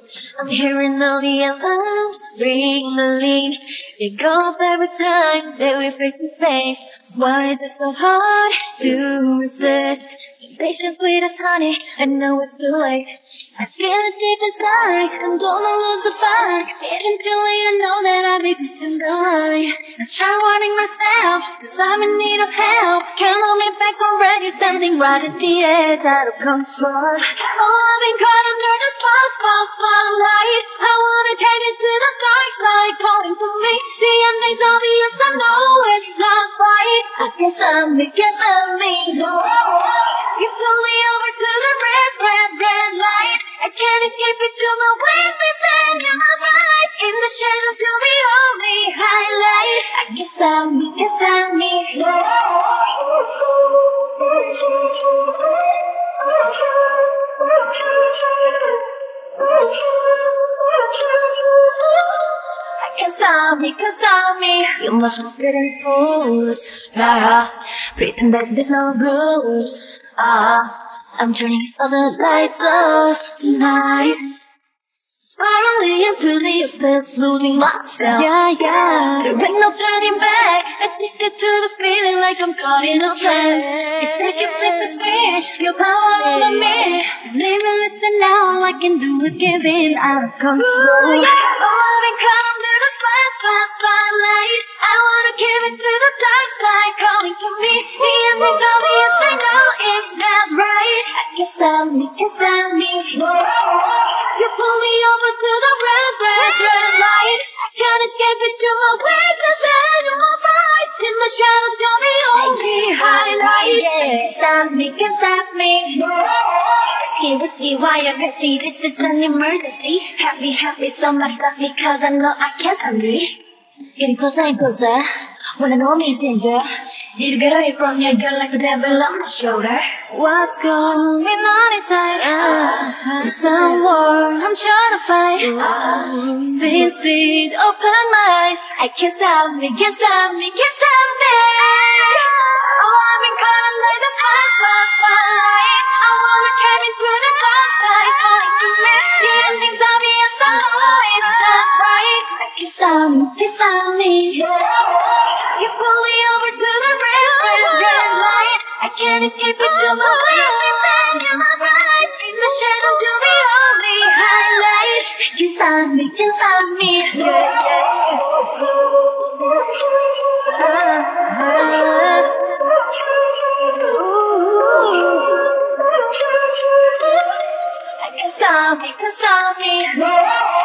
I'm hearing all the alarms ringing. They go off every time that we're face to face. Why is it so hard to resist? Temptation sweet as honey, I know it's too late. I feel it deep inside, I'm gonna lose the fight. Eventually I know that I'll be distant line. I try warning myself, cause I'm in need of help. Can't hold me back already, standing right at the edge, out of control. Oh, I've been caught under the spotlight. I wanna take it to the dark side, calling for me. The ending's obvious, I know it's not right. I can't stop me, no. You pull me over to the red light. I can't escape it, you're my weakness and you're my vice. In the shadows, you're the only highlight. I can't stop me, no. I can't stop me. You must have been fooled. Pretend that there's no rules. I'm turning all the lights off tonight. Spiraling into the abyss, losing myself. Yeah. There ain't no turning back. Addicted to the feeling like I'm caught in a trance. It's like you flip the switch, your power over me. Just leave me, listen now. All I can do is give in, out of control. Ooh, yeah. Oh, I've been caught under the spotlight. I wanna give it to the dark side, calling for me. The end is obvious, I know it's not right. I can't stop me, no. You pull me over to the red light. I can't escape it, you're my weakness and you're my vice. In the shadows, you're the only highlight. Can't stop me, no. Risky, why you got me? This is an emergency. Happy, somebody stop me, cause I know I can't stop me. Getting closer and closer, wanna know me in danger. Need to get away from your girl like the devil on my shoulder. What's going on inside? There's some war I'm trying to fight. See, open my eyes. I can't stop me. Oh, I've been caught under the spotlight. I wanna climb into the dark side, calling for me. The ending's obvious, I know it's not right. I can't stop me. You pull me over to the red light. I can't escape it, you're my weakness and you're my vice. In the shadows, you're the only highlight. Can't stop me, yeah. I can't stop me,